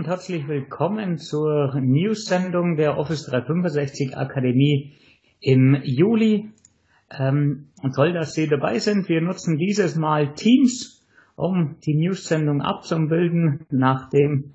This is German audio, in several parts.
und herzlich willkommen zur News-Sendung der Office 365 Akademie im Juli. Toll, dass Sie dabei sind. Wir nutzen dieses Mal Teams, um die News-Sendung abzubilden. Nachdem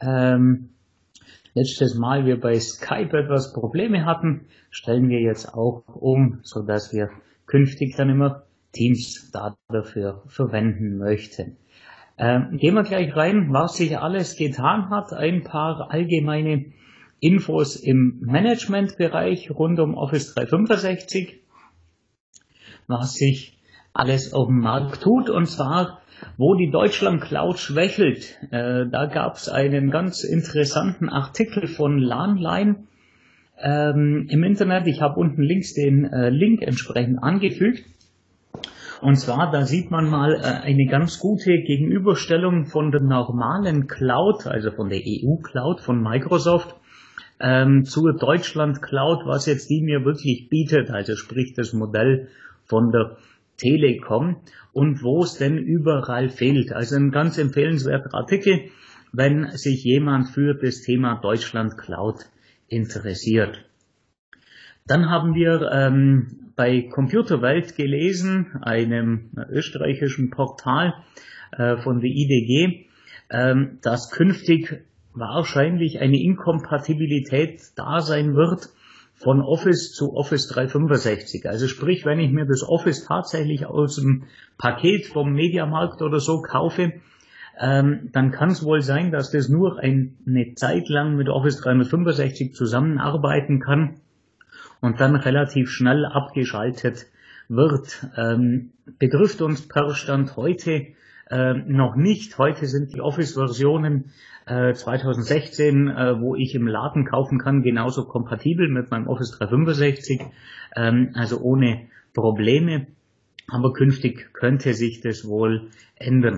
letztes Mal wir bei Skype etwas Probleme hatten, stellen wir jetzt auch um, sodass wir künftig dann immer Teams dafür verwenden möchten. Gehen wir gleich rein, was sich alles getan hat. Ein paar allgemeine Infos im Managementbereich rund um Office 365, was sich alles auf dem Markt tut, und zwar, wo die Deutschland Cloud schwächelt. Da gab es einen ganz interessanten Artikel von LANline im Internet. Ich habe unten links den Link entsprechend angefügt. Und zwar, da sieht man mal eine ganz gute Gegenüberstellung von der normalen Cloud, also von der EU-Cloud von Microsoft, zur Deutschland Cloud, was jetzt die mir wirklich bietet, also sprich das Modell von der Telekom und wo es denn überall fehlt. Also ein ganz empfehlenswerter Artikel, wenn sich jemand für das Thema Deutschland Cloud interessiert. Dann haben wir bei Computerwelt gelesen, einem österreichischen Portal von der IDG, dass künftig wahrscheinlich eine Inkompatibilität da sein wird von Office zu Office 365. Also sprich, wenn ich mir das Office tatsächlich aus dem Paket vom Mediamarkt oder so kaufe, dann kann es wohl sein, dass das nur eine Zeit lang mit Office 365 zusammenarbeiten kann und dann relativ schnell abgeschaltet wird. Betrifft uns per Stand heute noch nicht. Heute sind die Office-Versionen 2016, wo ich im Laden kaufen kann, genauso kompatibel mit meinem Office 365, also ohne Probleme. Aber künftig könnte sich das wohl ändern.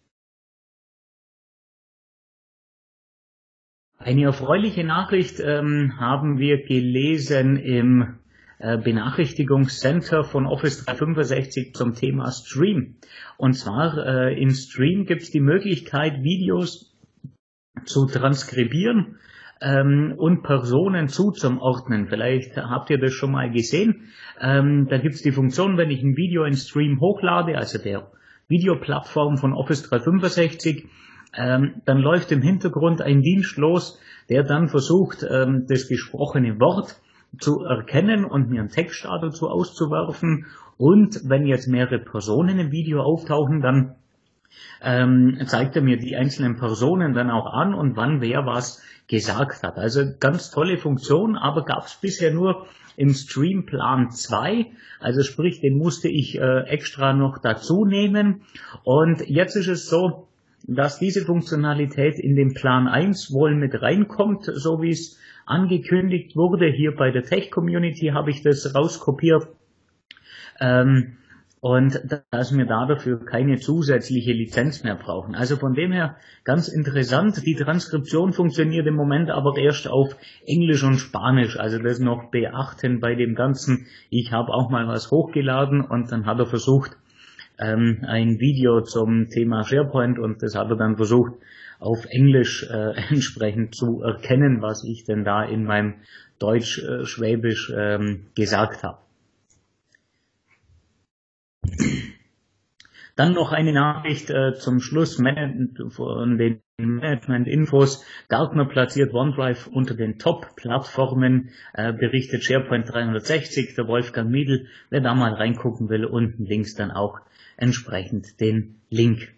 Eine erfreuliche Nachricht haben wir gelesen im Benachrichtigungscenter von Office 365 zum Thema Stream. Und zwar in Stream gibt es die Möglichkeit, Videos zu transkribieren und Personen zuzuordnen. Vielleicht habt ihr das schon mal gesehen. Da gibt es die Funktion, wenn ich ein Video in Stream hochlade, also der Videoplattform von Office 365, dann läuft im Hintergrund ein Dienst los, der dann versucht, das gesprochene Wort zu erkennen und mir einen Text dazu auszuwerfen. Und wenn jetzt mehrere Personen im Video auftauchen, dann zeigt er mir die einzelnen Personen dann auch an und wann wer was gesagt hat. Also ganz tolle Funktion, aber gab es bisher nur im Streamplan 2, also sprich, den musste ich extra noch dazu nehmen. Und jetzt ist es so, dass diese Funktionalität in den Plan 1 wohl mit reinkommt, so wie es angekündigt wurde. Hier bei der Tech-Community habe ich das rauskopiert. Und dass wir dafür keine zusätzliche Lizenz mehr brauchen. Also von dem her ganz interessant. Die Transkription funktioniert im Moment aber erst auf Englisch und Spanisch. Also das noch beachten bei dem Ganzen. Ich habe auch mal was hochgeladen und dann hat er versucht, ein Video zum Thema SharePoint, und das hat er dann versucht auf Englisch entsprechend zu erkennen, was ich denn da in meinem Deutsch-Schwäbisch gesagt habe. Dann noch eine Nachricht zum Schluss von den Management-Infos. Gartner platziert OneDrive unter den Top-Plattformen, berichtet SharePoint 360, der Wolfgang Miedl. Wer da mal reingucken will, unten links dann auch entsprechend den Link.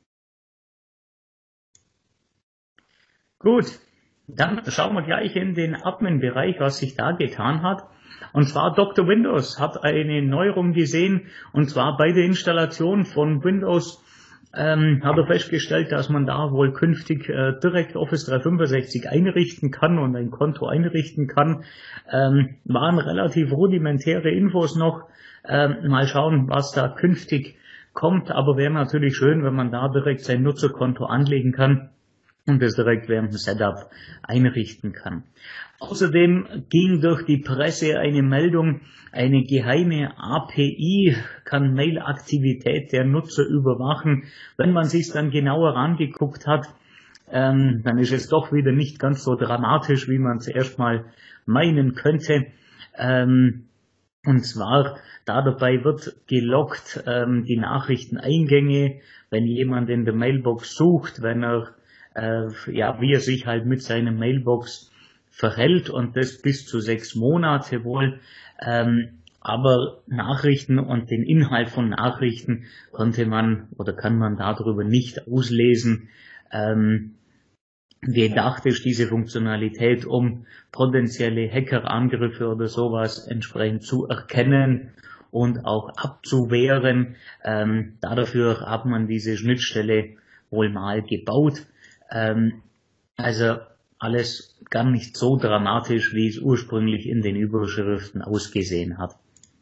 Gut, dann schauen wir gleich in den Admin-Bereich, was sich da getan hat. Und zwar Dr. Windows hat eine Neuerung gesehen, und zwar bei der Installation von Windows hat er festgestellt, dass man da wohl künftig direkt Office 365 einrichten kann und ein Konto einrichten kann. Waren relativ rudimentäre Infos noch. Mal schauen, was da künftig kommt, aber wäre natürlich schön, wenn man da direkt sein Nutzerkonto anlegen kann und das direkt während dem Setup einrichten kann. Außerdem ging durch die Presse eine Meldung, eine geheime API kann Mail-Aktivität der Nutzer überwachen. Wenn man sich dann genauer angeguckt hat, dann ist es doch wieder nicht ganz so dramatisch, wie man es erstmal meinen könnte. Und zwar, dabei wird gelockt die Nachrichteneingänge, wenn jemand in der Mailbox sucht, wenn er, wie er sich halt mit seiner Mailbox verhält, und das bis zu 6 Monate wohl. Aber Nachrichten und den Inhalt von Nachrichten kann man darüber nicht auslesen. Gedacht ist diese Funktionalität, um potenzielle Hackerangriffe oder sowas entsprechend zu erkennen und auch abzuwehren. Dafür hat man diese Schnittstelle wohl mal gebaut. Also alles gar nicht so dramatisch, wie es ursprünglich in den Überschriften ausgesehen hat.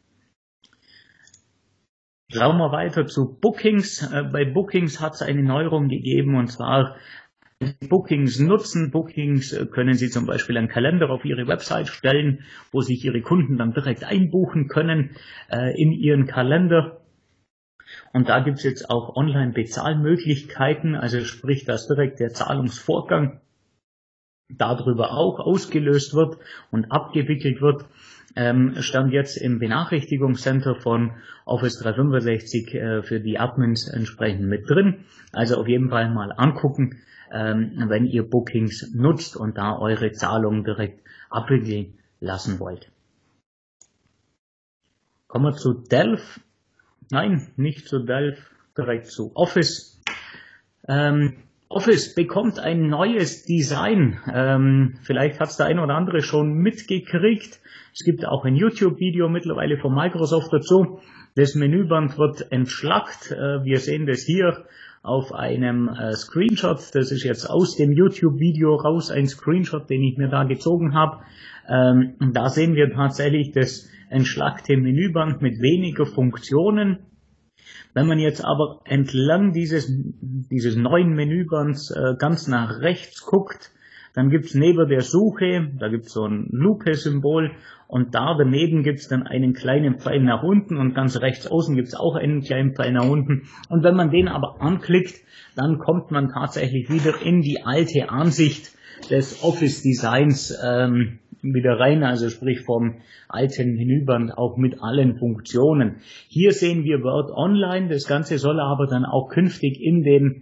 Schauen wir weiter zu Bookings. Bei Bookings hat es eine Neuerung gegeben, und zwar Bookings nutzen. Bookings können Sie zum Beispiel einen Kalender auf Ihre Website stellen, wo sich Ihre Kunden dann direkt einbuchen können in Ihren Kalender. Und da gibt es jetzt auch Online-Bezahlmöglichkeiten, also sprich, dass direkt der Zahlungsvorgang darüber auch ausgelöst wird und abgewickelt wird. Stand jetzt im Benachrichtigungscenter von Office 365 für die Admins entsprechend mit drin. Also auf jeden Fall mal angucken, wenn ihr Bookings nutzt und da eure Zahlungen direkt abwickeln lassen wollt. Kommen wir zu Delph. Nein, nicht zu Delph, direkt zu Office. Office bekommt ein neues Design. Vielleicht hat es der eine oder andere schon mitgekriegt. Es gibt auch ein YouTube-Video mittlerweile von Microsoft dazu. Das Menüband wird entschlackt. Wir sehen das hier auf einem Screenshot. Das ist jetzt aus dem YouTube-Video raus, ein Screenshot, den ich mir da gezogen habe. Da sehen wir tatsächlich das entschlackte Menüband mit weniger Funktionen. Wenn man jetzt aber entlang dieses neuen Menübands ganz nach rechts guckt, dann gibt's neben der Suche, da gibt's so ein Lupe-Symbol, und da daneben gibt's dann einen kleinen Pfeil nach unten, und ganz rechts außen gibt's auch einen kleinen Pfeil nach unten. Und wenn man den aber anklickt, dann kommt man tatsächlich wieder in die alte Ansicht des Office-Designs wieder rein, also sprich vom alten Menüband auch mit allen Funktionen. Hier sehen wir Word Online, das Ganze soll aber dann auch künftig in den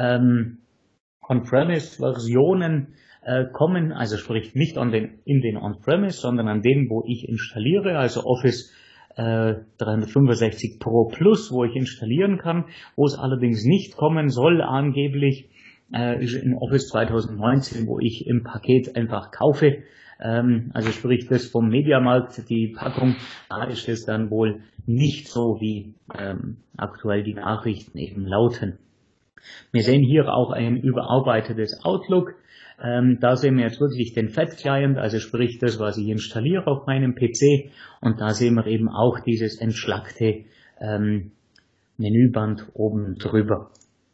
On-Premise-Versionen kommen, also sprich nicht in den On-Premise, sondern an denen, wo ich installiere, also Office 365 Pro Plus, wo ich installieren kann. Wo es allerdings nicht kommen soll, angeblich, ist in Office 2019, wo ich im Paket einfach kaufe. Also sprich das vom Mediamarkt, die Packung, da ist es dann wohl nicht so, wie aktuell die Nachrichten eben lauten. Wir sehen hier auch ein überarbeitetes Outlook. Da sehen wir jetzt wirklich den Fat-Client, also sprich das, was ich installiere auf meinem PC. Und da sehen wir eben auch dieses entschlackte Menüband oben drüber.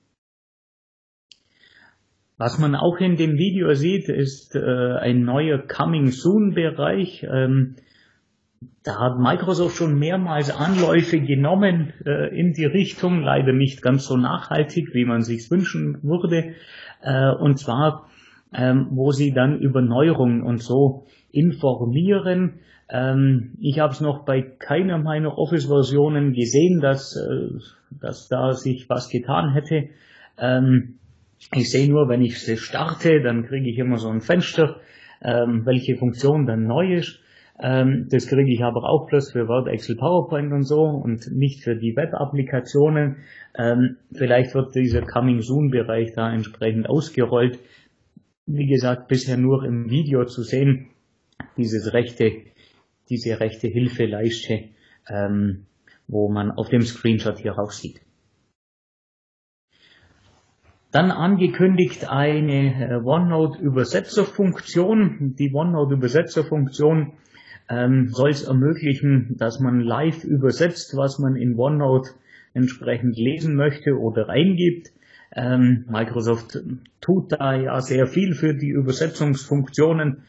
Was man auch in dem Video sieht, ist ein neuer Coming Soon Bereich. Da hat Microsoft schon mehrmals Anläufe genommen in die Richtung, leider nicht ganz so nachhaltig, wie man sich wünschen würde. Und zwar, wo sie dann über Neuerungen und so informieren. Ich habe es noch bei keiner meiner Office-Versionen gesehen, dass da sich was getan hätte. Ich sehe nur, wenn ich sie starte, dann kriege ich immer so ein Fenster, welche Funktion dann neu ist. Das kriege ich aber auch bloß für Word, Excel, PowerPoint und so und nicht für die Web-Applikationen. Vielleicht wird dieser Coming Soon-Bereich da entsprechend ausgerollt. Wie gesagt, bisher nur im Video zu sehen, diese rechte Hilfeleiste, wo man auf dem Screenshot hier auch sieht. Dann angekündigt eine OneNote-Übersetzerfunktion. Die OneNote-Übersetzerfunktion soll es ermöglichen, dass man live übersetzt, was man in OneNote entsprechend lesen möchte oder eingibt. Microsoft tut da ja sehr viel für die Übersetzungsfunktionen,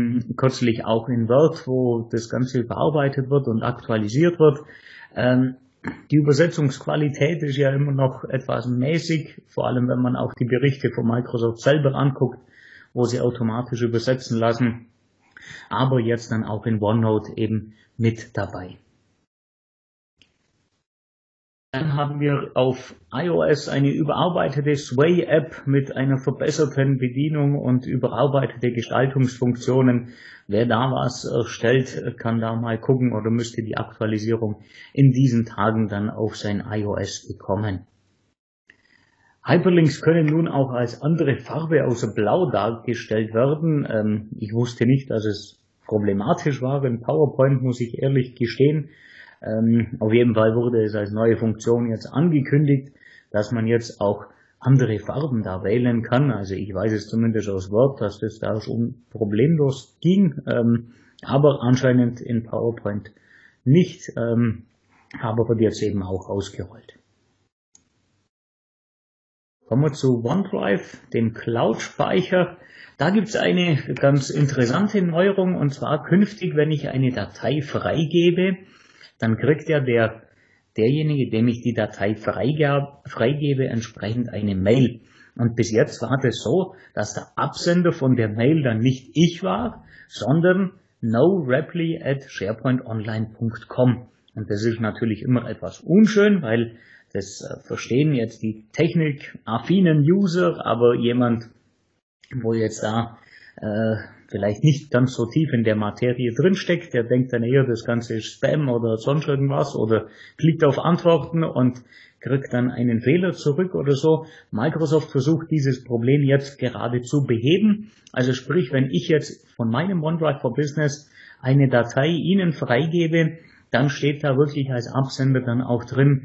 kürzlich auch in Word, wo das Ganze bearbeitet wird und aktualisiert wird. Die Übersetzungsqualität ist ja immer noch etwas mäßig, vor allem wenn man auch die Berichte von Microsoft selber anguckt, wo sie automatisch übersetzen lassen, aber jetzt dann auch in OneNote eben mit dabei. Dann haben wir auf iOS eine überarbeitete Sway-App mit einer verbesserten Bedienung und überarbeitete Gestaltungsfunktionen. Wer da was erstellt, kann da mal gucken oder müsste die Aktualisierung in diesen Tagen dann auf sein iOS bekommen. Hyperlinks können nun auch als andere Farbe außer Blau dargestellt werden. Ich wusste nicht, dass es problematisch war in PowerPoint, muss ich ehrlich gestehen. Auf jeden Fall wurde es als neue Funktion jetzt angekündigt, dass man jetzt auch andere Farben da wählen kann. Also ich weiß es zumindest aus Word, dass das da schon problemlos ging, aber anscheinend in PowerPoint nicht, aber wird jetzt eben auch ausgerollt. Kommen wir zu OneDrive, dem Cloud-Speicher. Da gibt es eine ganz interessante Neuerung, und zwar künftig, wenn ich eine Datei freigebe, dann kriegt ja derjenige, dem ich die Datei freigebe, entsprechend eine Mail. Und bis jetzt war das so, dass der Absender von der Mail dann nicht ich war, sondern noreply@sharepointonline.com. Und das ist natürlich immer etwas unschön, weil das verstehen jetzt die technikaffinen User, aber jemand, wo jetzt da vielleicht nicht ganz so tief in der Materie drinsteckt, der denkt dann eher, das Ganze ist Spam oder sonst irgendwas oder klickt auf Antworten und kriegt dann einen Fehler zurück oder so. Microsoft versucht dieses Problem jetzt gerade zu beheben. Also sprich, wenn ich jetzt von meinem OneDrive for Business eine Datei Ihnen freigebe, dann steht da wirklich als Absender dann auch drin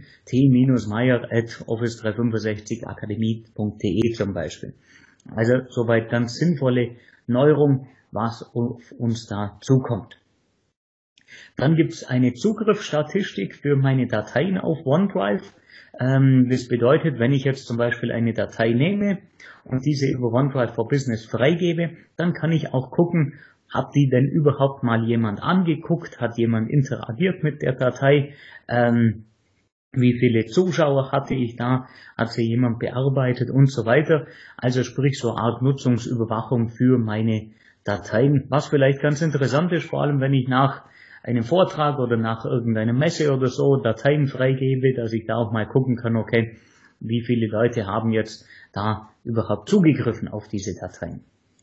t-meyer@office365akademie.de zum Beispiel. Also soweit ganz sinnvolle Neuerung, was auf uns da zukommt. Dann gibt es eine Zugriffsstatistik für meine Dateien auf OneDrive. Das bedeutet, wenn ich jetzt zum Beispiel eine Datei nehme und diese über OneDrive for Business freigebe, dann kann ich auch gucken, hat die denn überhaupt mal jemand angeguckt, hat jemand interagiert mit der Datei, wie viele Zuschauer hatte ich da, hat sie jemand bearbeitet und so weiter. Also sprich so eine Art Nutzungsüberwachung für meine Dateien, was vielleicht ganz interessant ist, vor allem wenn ich nach einem Vortrag oder nach irgendeiner Messe oder so Dateien freigebe, dass ich da auch mal gucken kann, okay, wie viele Leute haben jetzt da überhaupt zugegriffen auf diese Dateien.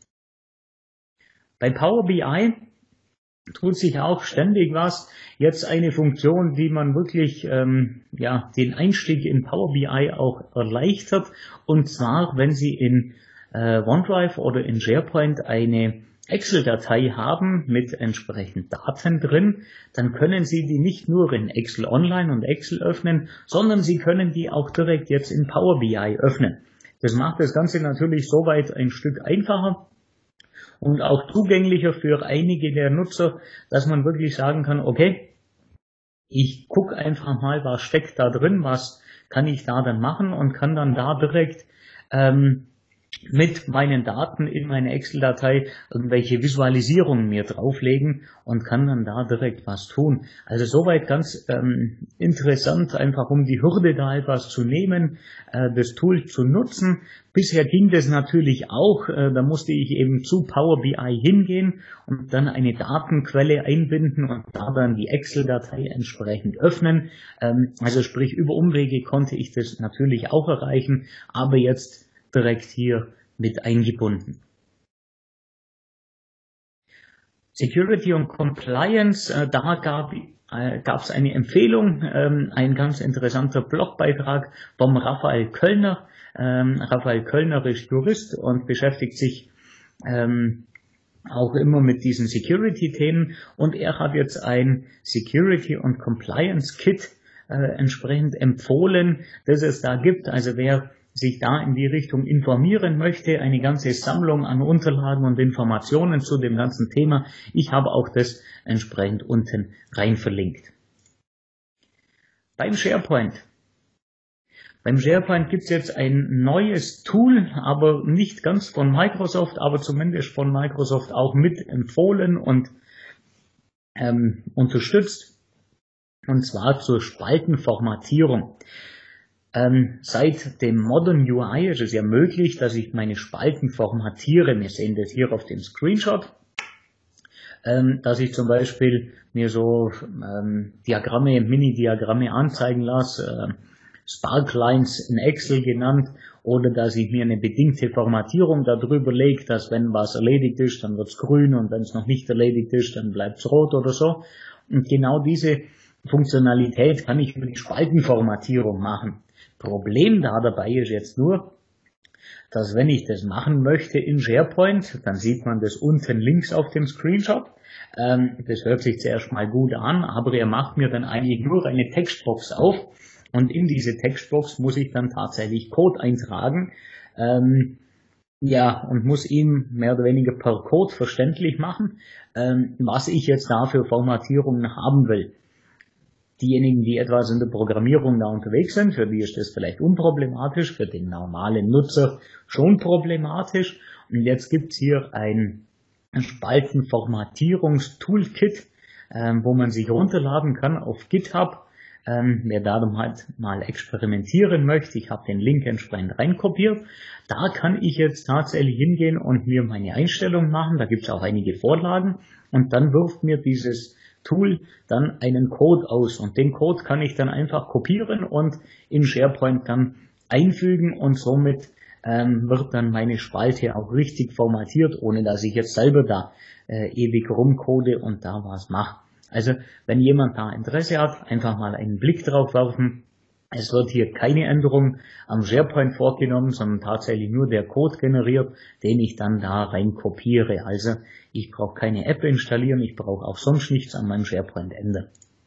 Bei Power BI tut sich auch ständig was. Jetzt eine Funktion, die man wirklich den Einstieg in Power BI auch erleichtert. Und zwar, wenn Sie in OneDrive oder in SharePoint eine Excel-Datei haben mit entsprechend Daten drin, dann können Sie die nicht nur in Excel Online und Excel öffnen, sondern Sie können die auch direkt jetzt in Power BI öffnen. Das macht das Ganze natürlich soweit ein Stück einfacher und auch zugänglicher für einige der Nutzer, dass man wirklich sagen kann, okay, ich gucke einfach mal, was steckt da drin, was kann ich da dann machen und kann dann da direkt mit meinen Daten in meine Excel-Datei irgendwelche Visualisierungen mir drauflegen und kann dann da direkt was tun. Also soweit ganz interessant, einfach um die Hürde da etwas zu nehmen, das Tool zu nutzen. Bisher ging das natürlich auch, da musste ich eben zu Power BI hingehen und dann eine Datenquelle einbinden und da dann die Excel-Datei entsprechend öffnen. Also sprich, über Umwege konnte ich das natürlich auch erreichen, aber jetzt direkt hier mit eingebunden. Security und Compliance, da gab es eine Empfehlung, ein ganz interessanter Blogbeitrag vom Raphael Köllner. Raphael Köllner ist Jurist und beschäftigt sich auch immer mit diesen Security-Themen und er hat jetzt ein Security und Compliance Kit entsprechend empfohlen, das es da gibt. Also wer sich da in die Richtung informieren möchte, eine ganze Sammlung an Unterlagen und Informationen zu dem ganzen Thema. Ich habe auch das entsprechend unten rein verlinkt. Beim SharePoint gibt es jetzt ein neues Tool, aber nicht ganz von Microsoft, aber zumindest von Microsoft auch mit empfohlen und unterstützt. und zwar zur Spaltenformatierung. Seit dem Modern UI ist es ja möglich, dass ich meine Spalten formatiere. Wir sehen das hier auf dem Screenshot, dass ich zum Beispiel mir so Diagramme, Mini-Diagramme anzeigen lasse, Sparklines in Excel genannt, oder dass ich mir eine bedingte Formatierung darüber lege, dass wenn was erledigt ist, dann wird's grün, und wenn es noch nicht erledigt ist, dann bleibt's rot oder so. Und genau diese Funktionalität kann ich über die Spaltenformatierung machen. Problem da dabei ist jetzt nur, dass wenn ich das machen möchte in SharePoint, dann sieht man das unten links auf dem Screenshot. Das hört sich zuerst mal gut an, aber er macht mir dann eigentlich nur eine Textbox auf, und in diese Textbox muss ich dann tatsächlich Code eintragen, und muss ihm mehr oder weniger per Code verständlich machen, was ich jetzt da für Formatierungen haben will. Diejenigen, die etwas in der Programmierung da unterwegs sind, für die ist das vielleicht unproblematisch, für den normalen Nutzer schon problematisch. Und jetzt gibt's hier ein Spaltenformatierungs-Toolkit, wo man sich runterladen kann auf GitHub. Wer da halt mal experimentieren möchte, ich habe den Link entsprechend reinkopiert. Da kann ich jetzt tatsächlich hingehen und mir meine Einstellungen machen. Da gibt's auch einige Vorlagen, und dann wirft mir dieses Tool dann einen Code aus, und den Code kann ich dann einfach kopieren und in SharePoint dann einfügen, und somit wird dann meine Spalte auch richtig formatiert, ohne dass ich jetzt selber da ewig rumcode und da was mache. Also wenn jemand da Interesse hat, einfach mal einen Blick drauf werfen. Es wird hier keine Änderung am SharePoint vorgenommen, sondern tatsächlich nur der Code generiert, den ich dann da rein kopiere. Also ich brauche keine App installieren, ich brauche auch sonst nichts an meinem SharePoint ändern.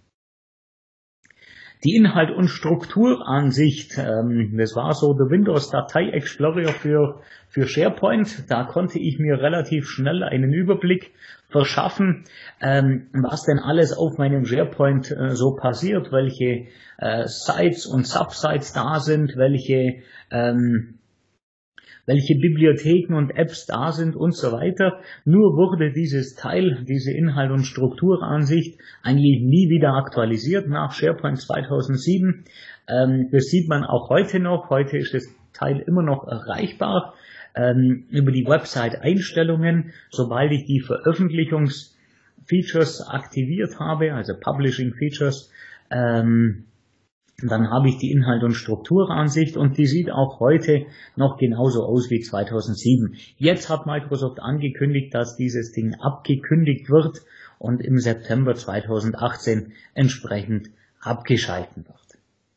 Die Inhalt- und Strukturansicht, das war so der Windows-Datei-Explorer für SharePoint. Da konnte ich mir relativ schnell einen Überblick verschaffen, was denn alles auf meinem SharePoint so passiert, welche Sites und Subsites da sind, welche Bibliotheken und Apps da sind und so weiter. Nur wurde dieses Teil, diese Inhalt- und Strukturansicht eigentlich nie wieder aktualisiert nach SharePoint 2007. Das sieht man auch heute noch. Heute ist das Teil immer noch erreichbar über die Website-Einstellungen. Sobald ich die Veröffentlichungsfeatures aktiviert habe, also Publishing-Features, dann habe ich die Inhalt- und Strukturansicht, und die sieht auch heute noch genauso aus wie 2007. Jetzt hat Microsoft angekündigt, dass dieses Ding abgekündigt wird und im September 2018 entsprechend abgeschalten wird.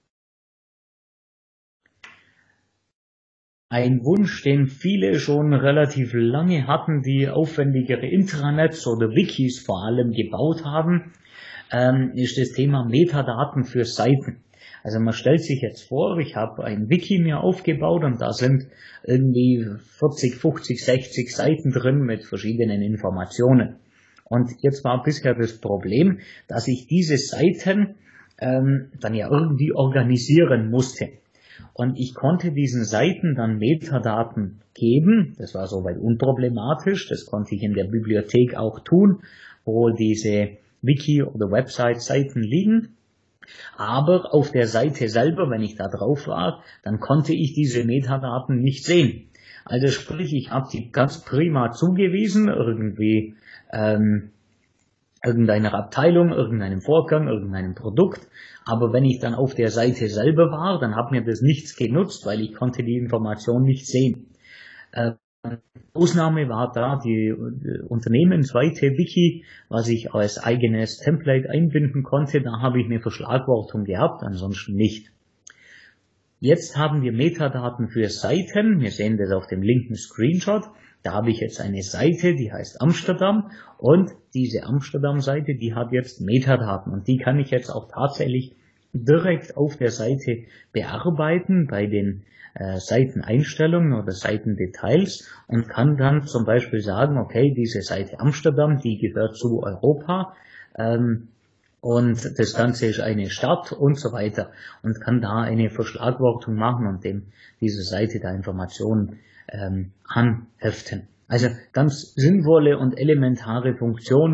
Ein Wunsch, den viele schon relativ lange hatten, die aufwendigere Intranets oder Wikis vor allem gebaut haben, ist das Thema Metadaten für Seiten. Also man stellt sich jetzt vor, ich habe ein Wiki mir aufgebaut, und da sind irgendwie 40, 50, 60 Seiten drin mit verschiedenen Informationen. Und jetzt war bisher das Problem, dass ich diese Seiten dann ja irgendwie organisieren musste. Und ich konnte diesen Seiten dann Metadaten geben. Das war soweit unproblematisch. Das konnte ich in der Bibliothek auch tun, wo diese Wiki- oder Website-Seiten liegen. Aber auf der Seite selber, wenn ich da drauf war, dann konnte ich diese Metadaten nicht sehen. Also sprich, ich habe die ganz prima zugewiesen, irgendwie irgendeiner Abteilung, irgendeinem Vorgang, irgendeinem Produkt. Aber wenn ich dann auf der Seite selber war, dann hat mir das nichts genutzt, weil ich konnte die Information nicht sehen. Ausnahme war da die unternehmensweite Wiki, was ich als eigenes Template einbinden konnte. Da habe ich eine Verschlagwortung gehabt, ansonsten nicht. Jetzt haben wir Metadaten für Seiten. Wir sehen das auf dem linken Screenshot. Da habe ich jetzt eine Seite, die heißt Amsterdam, und diese Amsterdam-Seite, die hat jetzt Metadaten, und die kann ich jetzt auch tatsächlich direkt auf der Seite bearbeiten bei den Seiteneinstellungen oder Seitendetails, und kann dann zum Beispiel sagen, okay, diese Seite Amsterdam, die gehört zu Europa, und das Ganze ist eine Stadt und so weiter, und kann da eine Verschlagwortung machen und dieser Seite da Informationen anheften. Also ganz sinnvolle und elementare Funktion,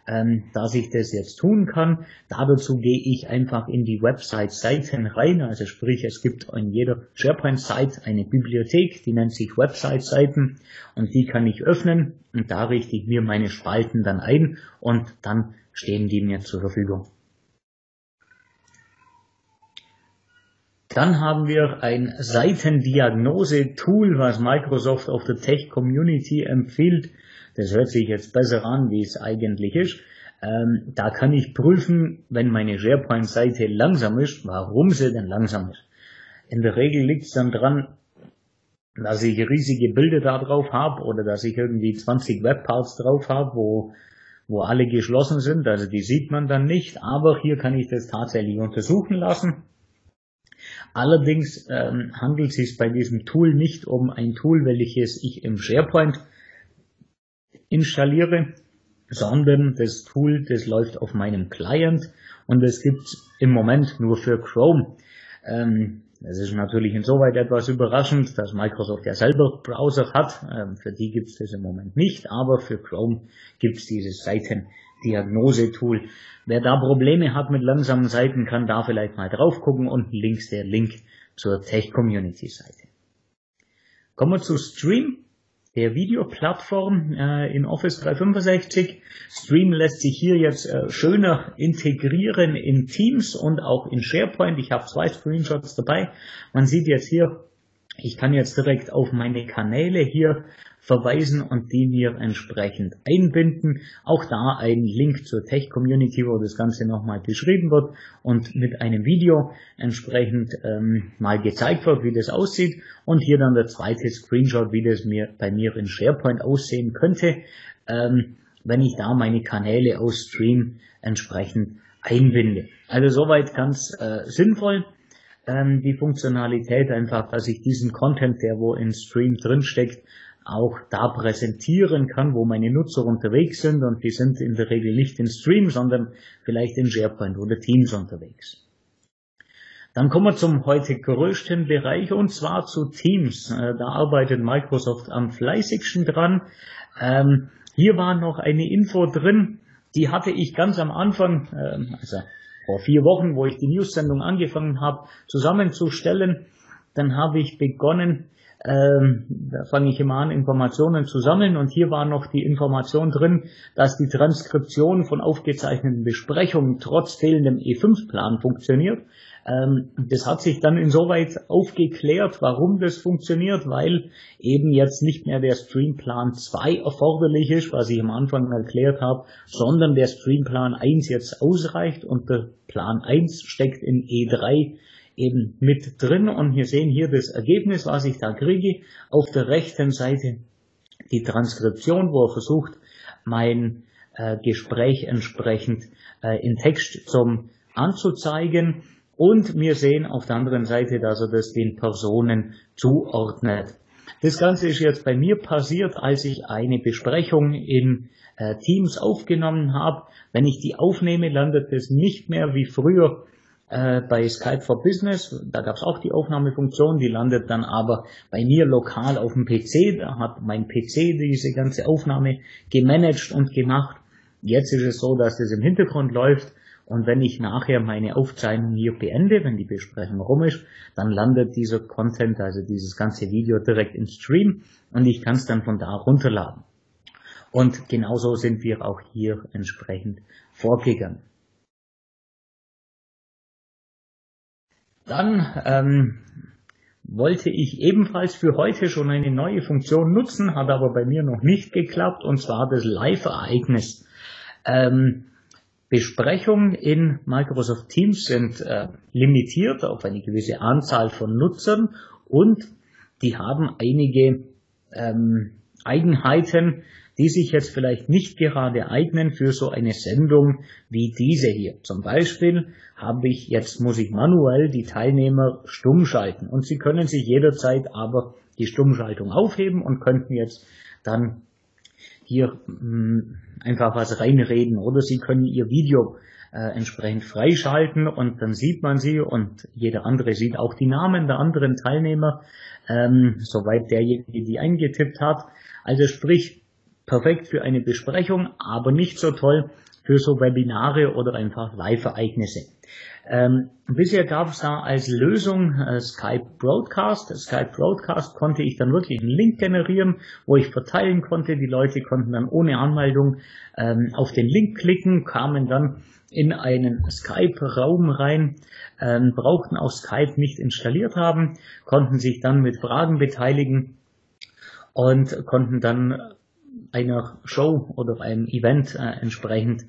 dass ich das jetzt tun kann. Dazu gehe ich einfach in die Website-Seiten rein, also sprich, es gibt in jeder SharePoint-Site eine Bibliothek, die nennt sich Website-Seiten und die kann ich öffnen und da richte ich mir meine Spalten dann ein und dann stehen die mir zur Verfügung. Dann haben wir ein Seitendiagnose-Tool, was Microsoft auf der Tech-Community empfiehlt. Das hört sich jetzt besser an, wie es eigentlich ist. Da kann ich prüfen, wenn meine SharePoint-Seite langsam ist, warum sie denn langsam ist. In der Regel liegt es dann dran, dass ich riesige Bilder da drauf habe oder dass ich irgendwie 20 Webparts drauf habe, wo alle geschlossen sind. Also die sieht man dann nicht, aber hier kann ich das tatsächlich untersuchen lassen. Allerdings handelt es sich bei diesem Tool nicht um ein Tool, welches ich im SharePoint installiere, sondern das Tool, das läuft auf meinem Client und es gibt es im Moment nur für Chrome. Das ist natürlich insoweit etwas überraschend, dass Microsoft ja selber Browser hat. Für die gibt es das im Moment nicht, aber für Chrome gibt es dieses Seitendiagnose-Tool. Wer da Probleme hat mit langsamen Seiten, kann da vielleicht mal drauf gucken. Unten links der Link zur Tech-Community-Seite. Kommen wir zu Stream, der Videoplattform in Office 365. Stream lässt sich hier jetzt schöner integrieren in Teams und auch in SharePoint. Ich habe 2 Screenshots dabei. Man sieht jetzt hier, ich kann jetzt direkt auf meine Kanäle hier verweisen und die mir entsprechend einbinden. Auch da ein Link zur Tech-Community, wo das Ganze nochmal beschrieben wird und mit einem Video entsprechend mal gezeigt wird, wie das aussieht. Und hier dann der zweite Screenshot, wie das bei mir in SharePoint aussehen könnte, wenn ich da meine Kanäle aus Stream entsprechend einbinde. Also soweit ganz sinnvoll. Die Funktionalität einfach, dass ich diesen Content, der wo in Stream drinsteckt, auch da präsentieren kann, wo meine Nutzer unterwegs sind und die sind in der Regel nicht in Stream, sondern vielleicht in SharePoint oder Teams unterwegs. Dann kommen wir zum heute größten Bereich und zwar zu Teams. Da arbeitet Microsoft am fleißigsten dran. Hier war noch eine Info drin, die hatte ich ganz am Anfang, also vor 4 Wochen, wo ich die News-Sendung angefangen habe, zusammenzustellen. Dann habe ich begonnen, da fange ich immer an, Informationen zu sammeln und hier war noch die Information drin, dass die Transkription von aufgezeichneten Besprechungen trotz fehlendem E5-Plan funktioniert. Das hat sich dann insoweit aufgeklärt, warum das funktioniert, weil eben jetzt nicht mehr der Streamplan 2 erforderlich ist, was ich am Anfang erklärt habe, sondern der Streamplan 1 jetzt ausreicht und der Plan 1 steckt in E3 eben mit drin und wir sehen hier das Ergebnis, was ich da kriege. Auf der rechten Seite die Transkription, wo er versucht, mein Gespräch entsprechend in Text anzuzeigen. Und wir sehen auf der anderen Seite, dass er das den Personen zuordnet. Das Ganze ist jetzt bei mir passiert, als ich eine Besprechung in Teams aufgenommen habe. Wenn ich die aufnehme, landet es nicht mehr wie früher bei Skype for Business. Da gab es auch die Aufnahmefunktion, die landet dann aber bei mir lokal auf dem PC. Da hat mein PC diese ganze Aufnahme gemanagt und gemacht. Jetzt ist es so, dass das im Hintergrund läuft. Und wenn ich nachher meine Aufzeichnung hier beende, wenn die Besprechung rum ist, dann landet dieser Content, also dieses ganze Video direkt im Stream und ich kann es dann von da runterladen. Und genauso sind wir auch hier entsprechend vorgegangen. Dann wollte ich ebenfalls für heute schon eine neue Funktion nutzen, hat aber bei mir noch nicht geklappt, und zwar das Live-Ereignis. Besprechungen in Microsoft Teams sind limitiert auf eine gewisse Anzahl von Nutzern und die haben einige Eigenheiten, die sich jetzt vielleicht nicht gerade eignen für so eine Sendung wie diese hier. Zum Beispiel muss ich manuell die Teilnehmer stumm schalten und sie können sich jederzeit aber die Stummschaltung aufheben und könnten jetzt dann hier einfach was reinreden oder Sie können Ihr Video entsprechend freischalten und dann sieht man sie und jeder andere sieht auch die Namen der anderen Teilnehmer, soweit derjenige die eingetippt hat. Also sprich, perfekt für eine Besprechung, aber nicht so toll, für so Webinare oder einfach Live-Ereignisse. Bisher gab es da als Lösung Skype Broadcast. Skype Broadcast konnte ich dann wirklich einen Link generieren, wo ich verteilen konnte. Die Leute konnten dann ohne Anmeldung auf den Link klicken, kamen dann in einen Skype-Raum rein, brauchten auch Skype nicht installiert haben, konnten sich dann mit Fragen beteiligen und konnten dann einer Show oder einem Event entsprechend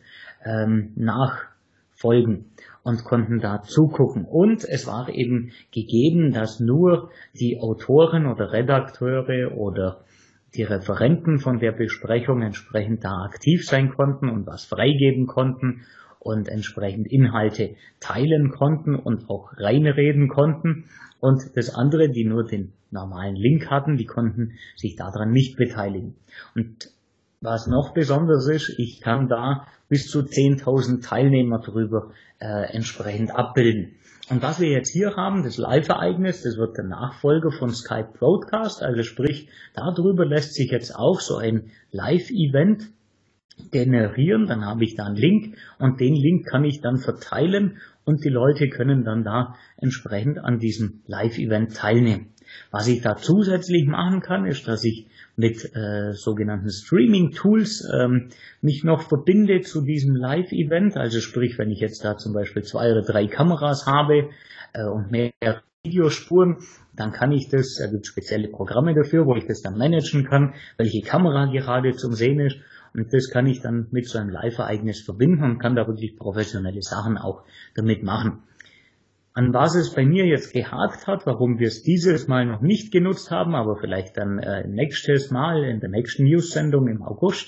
nachfolgen und konnten da zugucken. Und es war eben gegeben, dass nur die Autoren oder Redakteure oder die Referenten von der Besprechung entsprechend da aktiv sein konnten und was freigeben konnten und entsprechend Inhalte teilen konnten und auch reinreden konnten. Und das andere, die nur den normalen Link hatten, die konnten sich daran nicht beteiligen. Und was noch besonders ist, ich kann da bis zu 10.000 Teilnehmer drüber entsprechend abbilden. Und was wir jetzt hier haben, das Live-Ereignis, das wird der Nachfolger von Skype Broadcast, also sprich, darüber lässt sich jetzt auch so ein Live-Event generieren, dann habe ich da einen Link und den Link kann ich dann verteilen und die Leute können dann da entsprechend an diesem Live-Event teilnehmen. Was ich da zusätzlich machen kann, ist, dass ich mit sogenannten Streaming-Tools mich noch verbinde zu diesem Live-Event. Also sprich, wenn ich jetzt da zum Beispiel 2 oder 3 Kameras habe und mehr Videospuren, dann kann ich das, da gibt es spezielle Programme dafür, wo ich das dann managen kann, welche Kamera gerade zum Sehen ist. Und das kann ich dann mit so einem Live-Ereignis verbinden und kann da wirklich professionelle Sachen auch damit machen. An was es bei mir jetzt gehakt hat, warum wir es dieses Mal noch nicht genutzt haben, aber vielleicht dann nächstes Mal in der nächsten News-Sendung im August.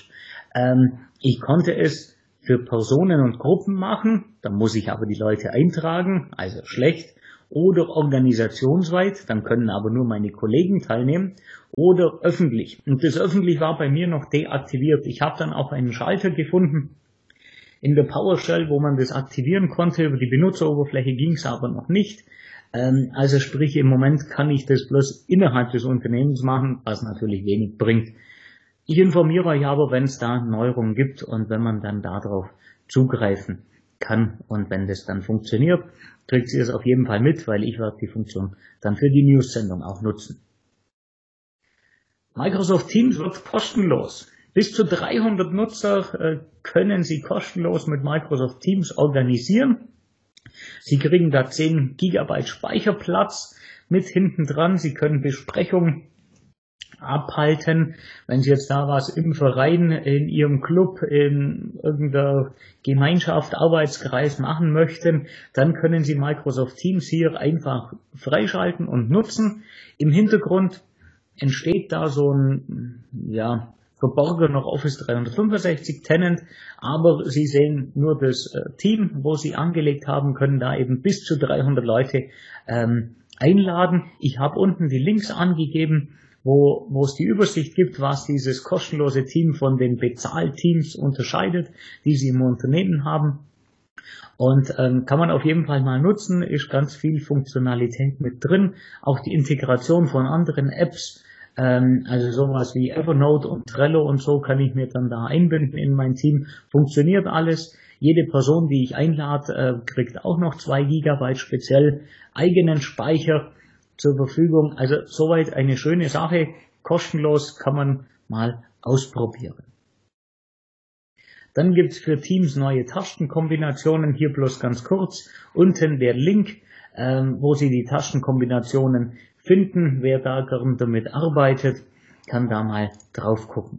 Ich konnte es für Personen und Gruppen machen, da muss ich aber die Leute eintragen, also schlecht, oder organisationsweit, dann können aber nur meine Kollegen teilnehmen, oder öffentlich. Und das öffentlich war bei mir noch deaktiviert. Ich habe dann auch einen Schalter gefunden in der PowerShell, wo man das aktivieren konnte. Über die Benutzeroberfläche ging es aber noch nicht. Also sprich, im Moment kann ich das bloß innerhalb des Unternehmens machen, was natürlich wenig bringt. Ich informiere euch aber, wenn es da Neuerungen gibt und wenn man dann darauf zugreifen kann und wenn das dann funktioniert, kriegt ihr es auf jeden Fall mit, weil ich werde die Funktion dann für die News-Sendung auch nutzen. Microsoft Teams wird kostenlos. Bis zu 300 Nutzer können Sie kostenlos mit Microsoft Teams organisieren. Sie kriegen da 10 GB Speicherplatz mit hinten dran. Sie können Besprechungen abhalten. Wenn Sie jetzt da was im Verein, in Ihrem Club, in irgendeiner Gemeinschaft, Arbeitskreis machen möchten, dann können Sie Microsoft Teams hier einfach freischalten und nutzen. Im Hintergrund entsteht da so ein, verborgener Office 365 Tenant, aber Sie sehen nur das Team, wo Sie angelegt haben, können da eben bis zu 300 Leute einladen. Ich habe unten die Links angegeben, wo es die Übersicht gibt, was dieses kostenlose Team von den Bezahlteams unterscheidet, die Sie im Unternehmen haben. Und kann man auf jeden Fall mal nutzen, ist ganz viel Funktionalität mit drin, auch die Integration von anderen Apps, also sowas wie Evernote und Trello und so kann ich mir dann da einbinden in mein Team, funktioniert alles. Jede Person, die ich einlade, kriegt auch noch 2 GB speziell eigenen Speicher zur Verfügung, also soweit eine schöne Sache, kostenlos kann man mal ausprobieren. Dann gibt es für Teams neue Tastenkombinationen, hier bloß ganz kurz, unten der Link, wo Sie die Tastenkombinationen finden. Wer da gern damit arbeitet, kann da mal drauf gucken.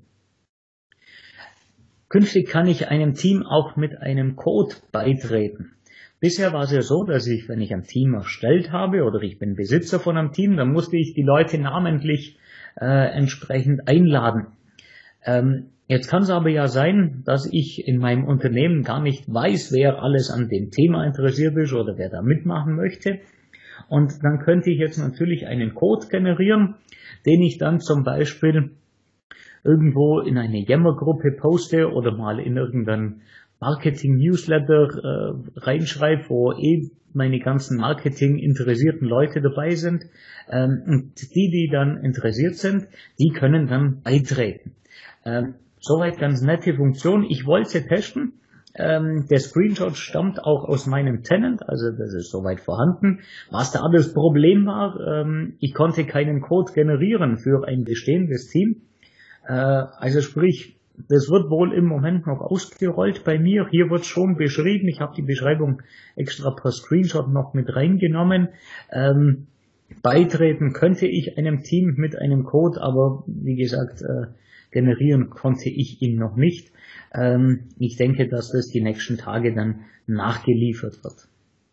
Künftig kann ich einem Team auch mit einem Code beitreten. Bisher war es ja so, dass ich, wenn ich ein Team erstellt habe oder ich bin Besitzer von einem Team, dann musste ich die Leute namentlich entsprechend einladen. Jetzt kann es aber ja sein, dass ich in meinem Unternehmen gar nicht weiß, wer alles an dem Thema interessiert ist oder wer da mitmachen möchte. Und dann könnte ich jetzt natürlich einen Code generieren, den ich dann zum Beispiel irgendwo in eine Yammer-Gruppe poste oder mal in irgendeinen Marketing-Newsletter reinschreibe, wo meine ganzen Marketing-interessierten Leute dabei sind. Und die dann interessiert sind, die können dann beitreten. Soweit ganz nette Funktion. Ich wollte sie testen. Der Screenshot stammt auch aus meinem Tenant, also das ist soweit vorhanden. Was da das Problem war, ich konnte keinen Code generieren für ein bestehendes Team. Also sprich, das wird wohl im Moment noch ausgerollt bei mir. Hier wird schon beschrieben, ich habe die Beschreibung extra per Screenshot noch mit reingenommen. Beitreten könnte ich einem Team mit einem Code, aber wie gesagt, generieren konnte ich ihn noch nicht. Ich denke, dass das die nächsten Tage dann nachgeliefert wird.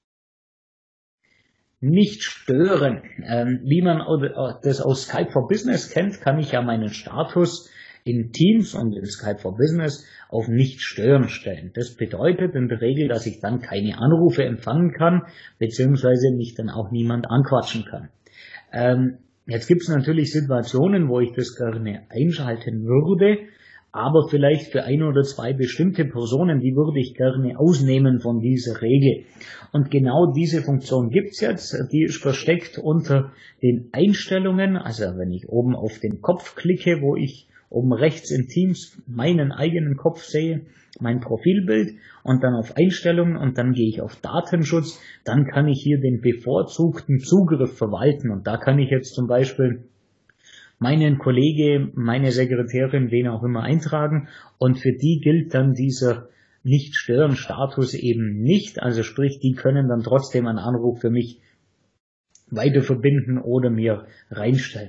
Nicht stören. Wie man das aus Skype for Business kennt, kann ich ja meinen Status in Teams und in Skype for Business auf Nicht stören stellen. Das bedeutet in der Regel, dass ich dann keine Anrufe empfangen kann, beziehungsweise mich dann auch niemand anquatschen kann. Jetzt gibt es natürlich Situationen, wo ich das gerne einschalten würde, aber vielleicht für ein oder zwei bestimmte Personen, die würde ich gerne ausnehmen von dieser Regel. Und genau diese Funktion gibt's jetzt, die ist versteckt unter den Einstellungen, also wenn ich oben auf den Kopf klicke, wo ich oben rechts in Teams meinen eigenen Kopf sehe, mein Profilbild und dann auf Einstellungen und dann gehe ich auf Datenschutz, dann kann ich hier den bevorzugten Zugriff verwalten und da kann ich jetzt zum Beispiel meinen Kollege, meine Sekretärin, wen auch immer eintragen und für die gilt dann dieser Nicht-Stören-Status eben nicht, also sprich, die können dann trotzdem einen Anruf für mich weiter verbinden oder mir reinstellen.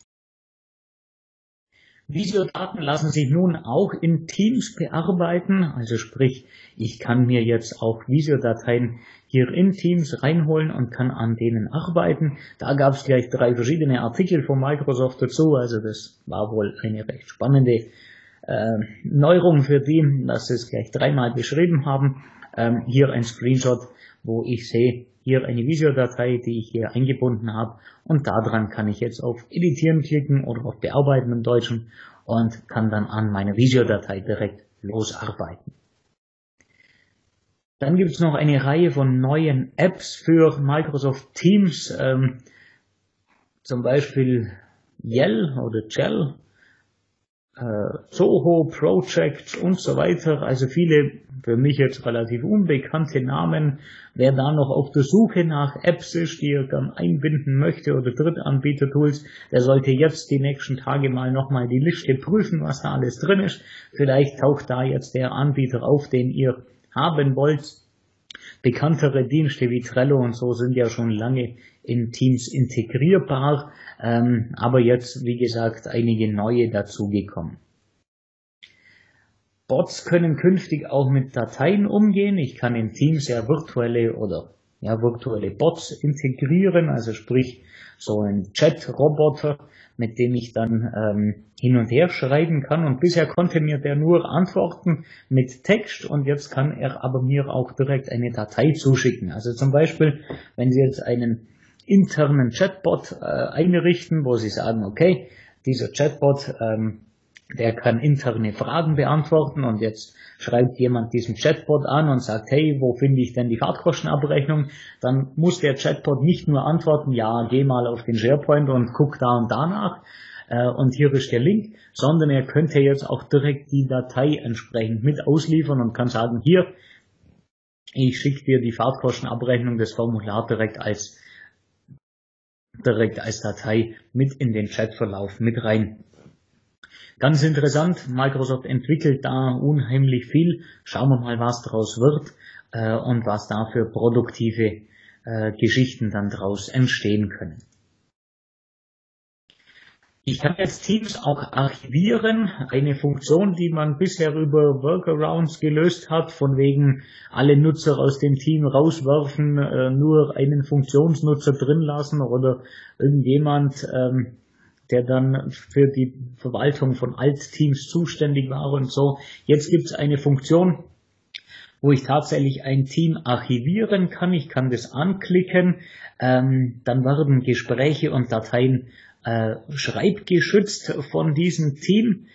Visio-Daten lassen sich nun auch in Teams bearbeiten, also sprich, ich kann mir jetzt auch Visio-Dateien hier in Teams reinholen und kann an denen arbeiten. Da gab es gleich 3 verschiedene Artikel von Microsoft dazu, also das war wohl eine recht spannende Neuerung für die, dass sie es gleich 3-mal beschrieben haben. Hier ein Screenshot, wo ich sehe, hier eine Visio-Datei, die ich hier eingebunden habe und daran kann ich jetzt auf Editieren klicken oder auf Bearbeiten im Deutschen und kann dann an meiner Visio-Datei direkt losarbeiten. Dann gibt es noch eine Reihe von neuen Apps für Microsoft Teams, zum Beispiel Yell oder Gel, Zoho, Project und so weiter, also viele für mich jetzt relativ unbekannte Namen. Wer da noch auf der Suche nach Apps ist, die er dann einbinden möchte oder Drittanbieter-Tools, der sollte jetzt die nächsten Tage mal nochmal die Liste prüfen, was da alles drin ist. Vielleicht taucht da jetzt der Anbieter auf, den ihr haben wollt. Bekanntere Dienste wie Trello und so sind ja schon lange in Teams integrierbar, aber jetzt, wie gesagt, einige neue dazugekommen. Bots können künftig auch mit Dateien umgehen. Ich kann in Teams ja virtuelle Bots integrieren, also sprich so ein Chat-Roboter, mit dem ich dann hin und her schreiben kann. Und bisher konnte mir der nur antworten mit Text und jetzt kann er aber mir auch direkt eine Datei zuschicken. Also zum Beispiel, wenn Sie jetzt einen internen Chatbot einrichten, wo Sie sagen, okay, dieser Chatbot, der kann interne Fragen beantworten und jetzt schreibt jemand diesen Chatbot an und sagt, hey, wo finde ich denn die Fahrtkostenabrechnung? Dann muss der Chatbot nicht nur antworten, ja, geh mal auf den SharePoint und guck da und danach und hier ist der Link, sondern er könnte jetzt auch direkt die Datei entsprechend mit ausliefern und kann sagen, hier, ich schicke dir die Fahrtkostenabrechnung, das Formular direkt als Datei mit in den Chatverlauf mit rein. Ganz interessant, Microsoft entwickelt da unheimlich viel. Schauen wir mal, was daraus wird und was da für produktive Geschichten dann daraus entstehen können. Ich kann jetzt Teams auch archivieren, eine Funktion, die man bisher über Workarounds gelöst hat, von wegen alle Nutzer aus dem Team rauswerfen, nur einen Funktionsnutzer drin lassen oder irgendjemand, der dann für die Verwaltung von Alt-Teams zuständig war und so. Jetzt gibt es eine Funktion, wo ich tatsächlich ein Team archivieren kann. Ich kann das anklicken, dann werden Gespräche und Dateien schreibgeschützt von diesem Team.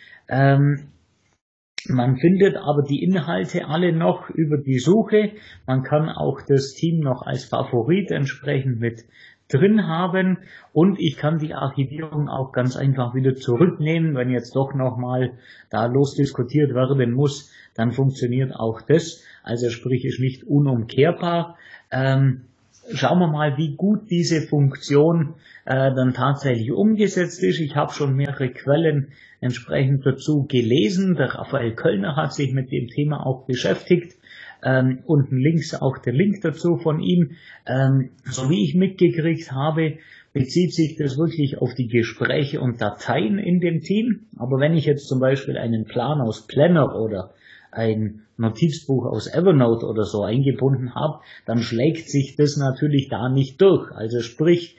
Man findet aber die Inhalte alle noch über die Suche. Man kann auch das Team noch als Favorit entsprechend mit drin haben und ich kann die Archivierung auch ganz einfach wieder zurücknehmen, wenn jetzt doch nochmal da losdiskutiert werden muss, dann funktioniert auch das, also sprich ist nicht unumkehrbar. Schauen wir mal, wie gut diese Funktion dann tatsächlich umgesetzt ist. Ich habe schon mehrere Quellen entsprechend dazu gelesen. Der Raphael Köllner hat sich mit dem Thema auch beschäftigt. Unten links auch der Link dazu von ihm. So wie ich mitgekriegt habe, bezieht sich das wirklich auf die Gespräche und Dateien in dem Team. Aber wenn ich jetzt zum Beispiel einen Plan aus Planner oder ein Notizbuch aus Evernote oder so eingebunden habe, dann schlägt sich das natürlich da nicht durch. Also sprich,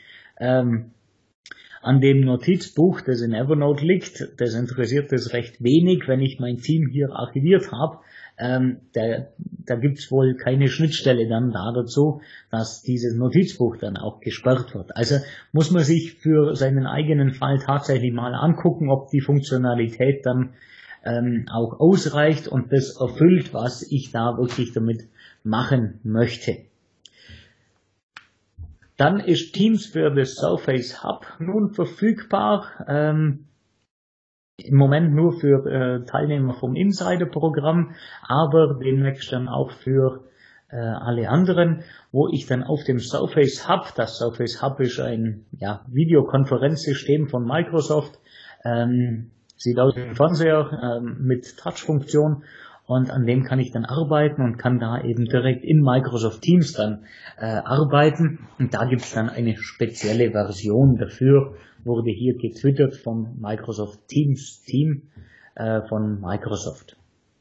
an dem Notizbuch, das in Evernote liegt, das interessiert es recht wenig, wenn ich mein Team hier archiviert habe. Da gibt's wohl keine Schnittstelle dann da dazu, dass dieses Notizbuch dann auch gesperrt wird. Also muss man sich für seinen eigenen Fall tatsächlich mal angucken, ob die Funktionalität dann auch ausreicht und das erfüllt, was ich da wirklich damit machen möchte. Dann ist Teams für das Surface Hub nun verfügbar. Im Moment nur für Teilnehmer vom Insider-Programm, aber demnächst dann auch für alle anderen, wo ich dann auf dem Surface Hub, das Surface Hub ist ein Videokonferenzsystem von Microsoft, sieht aus wie ein Fernseher mit Touch-Funktion und an dem kann ich dann arbeiten und kann da eben direkt in Microsoft Teams dann arbeiten und da gibt es dann eine spezielle Version dafür, wurde hier getwittert vom Microsoft Teams Team von Microsoft.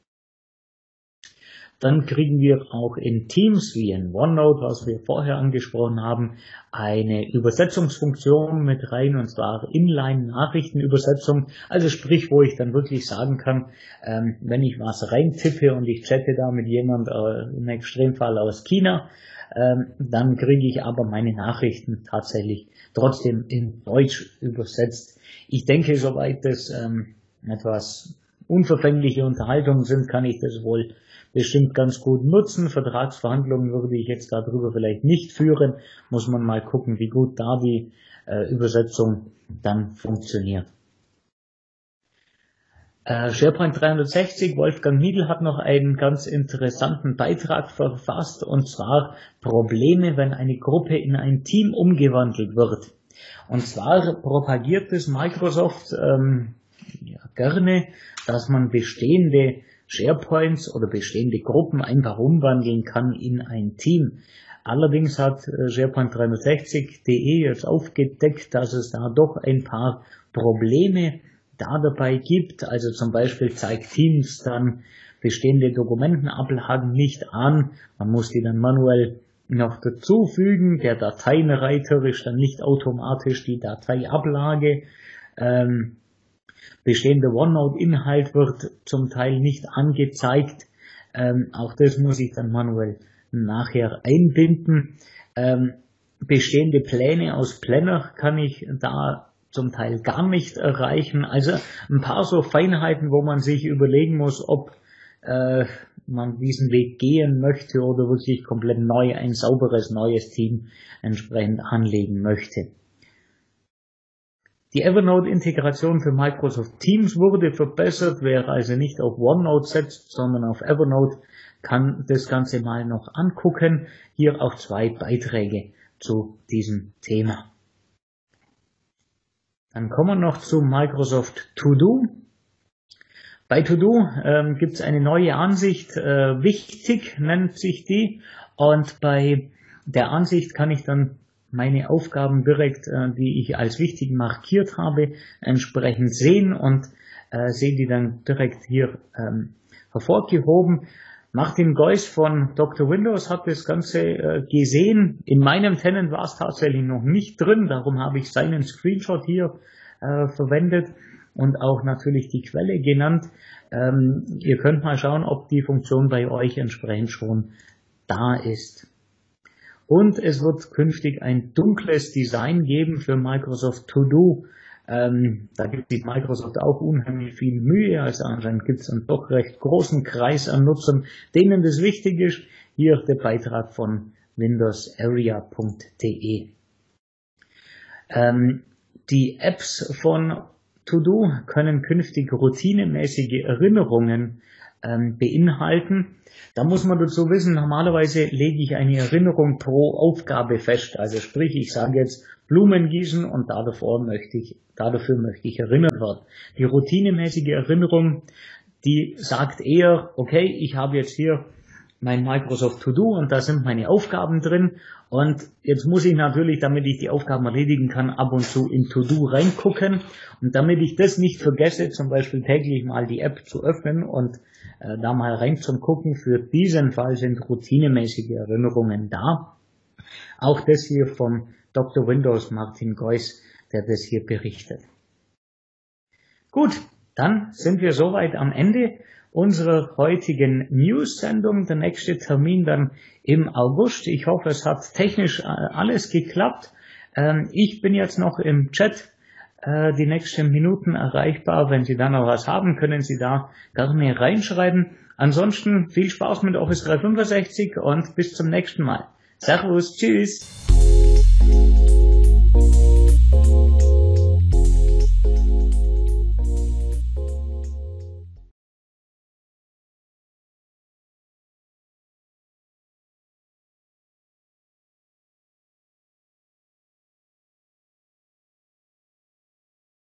Dann kriegen wir auch in Teams wie in OneNote, was wir vorher angesprochen haben, eine Übersetzungsfunktion mit rein, und zwar Inline-Nachrichtenübersetzung. Also sprich, wo ich dann wirklich sagen kann, wenn ich was reintippe und ich chatte da mit jemand, im Extremfall aus China, dann kriege ich aber meine Nachrichten tatsächlich trotzdem in Deutsch übersetzt. Ich denke, soweit das etwas unverfängliche Unterhaltungen sind, kann ich das wohl bestimmt ganz gut nutzen. Vertragsverhandlungen würde ich jetzt darüber vielleicht nicht führen. Muss man mal gucken, wie gut da die Übersetzung dann funktioniert. SharePoint 360, Wolfgang Niedl hat noch einen ganz interessanten Beitrag verfasst, und zwar Probleme, wenn eine Gruppe in ein Team umgewandelt wird. Und zwar propagiert es Microsoft gerne, dass man bestehende SharePoints oder bestehende Gruppen einfach umwandeln kann in ein Team. Allerdings hat SharePoint 360.de jetzt aufgedeckt, dass es da doch ein paar Probleme da dabei gibt. Also zum Beispiel zeigt Teams dann bestehende Dokumentenablagen nicht an. Man muss die dann manuell noch dazufügen. Der Dateienreiter ist dann nicht automatisch die Dateiablage. Bestehender OneNote-Inhalt wird zum Teil nicht angezeigt. Auch das muss ich dann manuell nachher einbinden. Bestehende Pläne aus Planner kann ich da zum Teil gar nicht erreichen. Also ein paar so Feinheiten, wo man sich überlegen muss, ob man diesen Weg gehen möchte oder wirklich komplett neu, ein sauberes neues Team entsprechend anlegen möchte. Die Evernote-Integration für Microsoft Teams wurde verbessert. Wer also nicht auf OneNote setzt, sondern auf Evernote, kann das Ganze mal noch angucken. Hier auch 2 Beiträge zu diesem Thema. Dann kommen wir noch zu Microsoft To Do. Bei To Do gibt es eine neue Ansicht, wichtig nennt sich die, und bei der Ansicht kann ich dann meine Aufgaben direkt, die ich als wichtig markiert habe, entsprechend sehen und sehe die dann direkt hier hervorgehoben. Martin Geuss von Dr. Windows hat das Ganze gesehen. In meinem Tenant war es tatsächlich noch nicht drin, darum habe ich seinen Screenshot hier verwendet und auch natürlich die Quelle genannt. Ihr könnt mal schauen, ob die Funktion bei euch entsprechend schon da ist. Und es wird künftig ein dunkles Design geben für Microsoft To Do. Da gibt sich Microsoft auch unheimlich viel Mühe, also anscheinend gibt es einen doch recht großen Kreis an Nutzern, denen das wichtig ist. Hier der Beitrag von windowsarea.de. Die Apps von To-Do können künftig routinemäßige Erinnerungen beinhalten. Da muss man dazu wissen, normalerweise lege ich eine Erinnerung pro Aufgabe fest. Also sprich, ich sage jetzt Blumen gießen und dafür möchte ich erinnert werden. Die routinemäßige Erinnerung, die sagt eher, okay, ich habe jetzt hier mein Microsoft To-Do und da sind meine Aufgaben drin und jetzt muss ich natürlich, damit ich die Aufgaben erledigen kann, ab und zu in To-Do reingucken und damit ich das nicht vergesse, zum Beispiel täglich mal die App zu öffnen und da mal rein zum Gucken, für diesen Fall sind routinemäßige Erinnerungen da. Auch das hier vom Dr. Windows Martin Geuss, der das hier berichtet. Gut, dann sind wir soweit am Ende unserer heutigen News-Sendung. Der nächste Termin dann im August. Ich hoffe, es hat technisch alles geklappt. Ich bin jetzt noch im Chat die nächsten Minuten erreichbar. Wenn Sie da noch was haben, können Sie da gerne reinschreiben. Ansonsten viel Spaß mit Office 365 und bis zum nächsten Mal. Servus, tschüss.